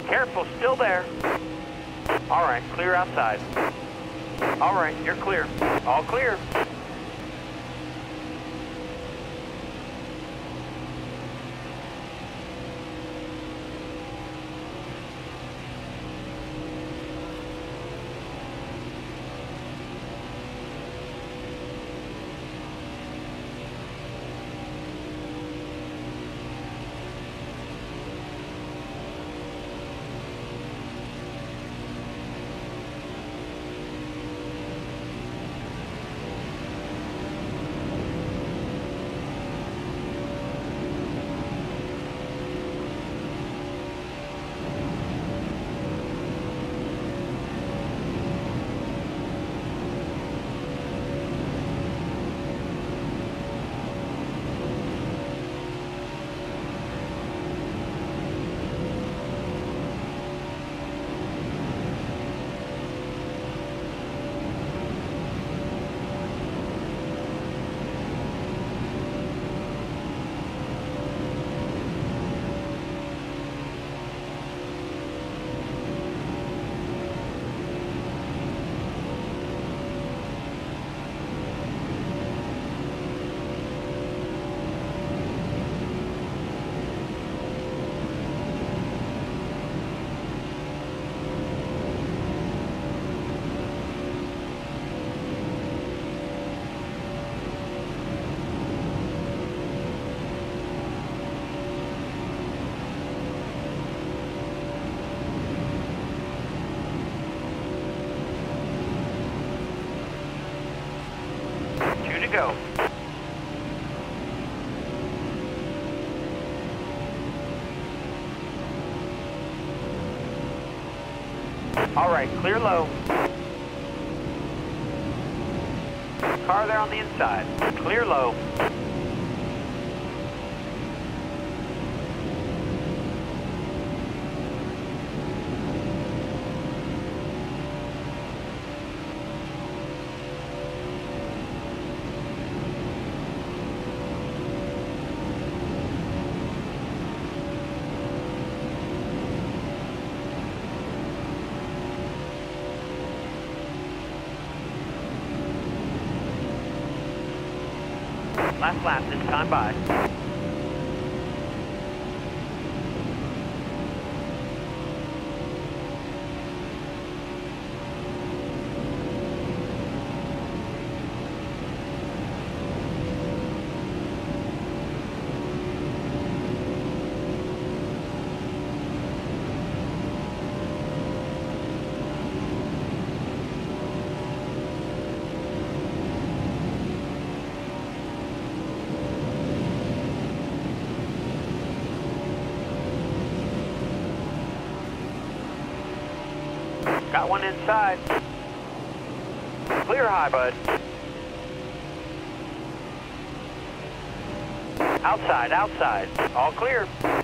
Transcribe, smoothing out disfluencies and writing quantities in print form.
Careful, still there. All right, clear outside. All right, you're clear. All clear. Go. All right, clear low. Car there on the inside. Clear low. Last lap this time by. Got one inside. Clear high, bud. Outside, outside. All clear.